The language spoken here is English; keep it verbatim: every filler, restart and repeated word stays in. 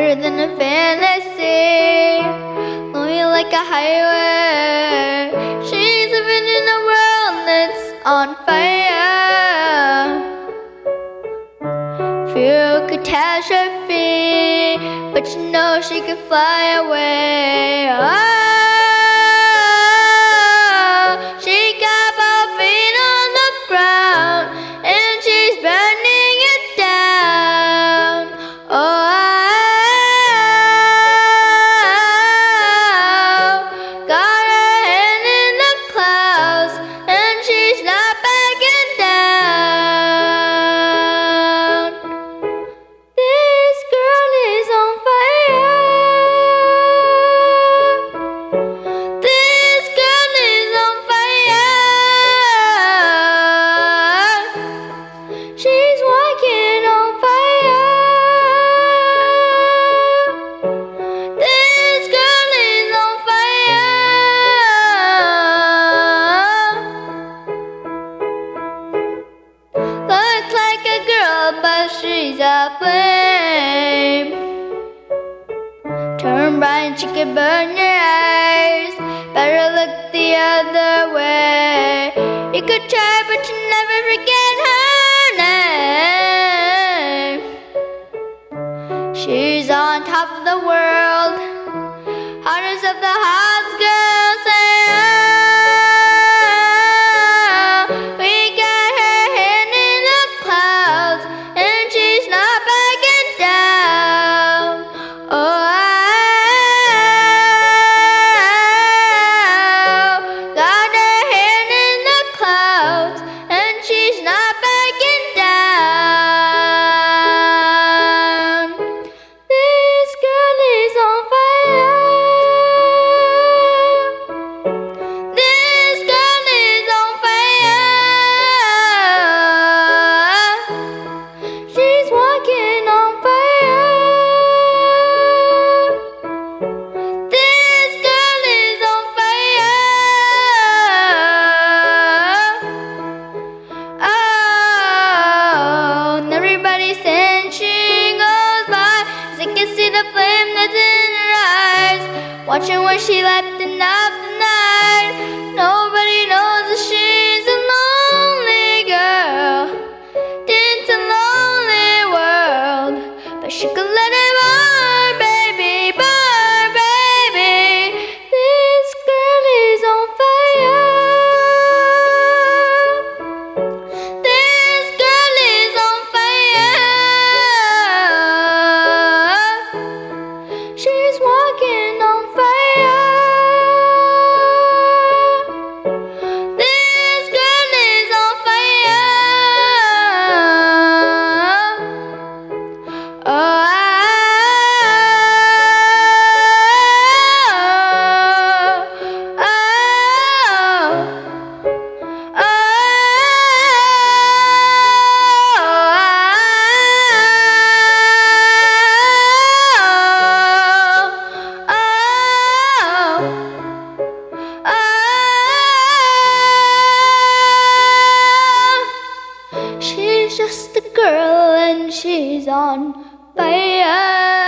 brighter than a fantasy, lonely like a highway. She's living in a world that's on fire. Fear catastrophe, but you know she could fly away. Oh. But she's a flame. Turn bright and she can burn your eyes. Better look the other way. You could try but you never forget her name. She's on top of the world, hottest of the hot girls. Say, watching where she left and up the night. Nobody knows that she's a lonely girl. It's a lonely world, but she could let it burn, baby, burn, baby. This girl is on fire. This girl is on fire. She's walking on just a girl and she's on fire.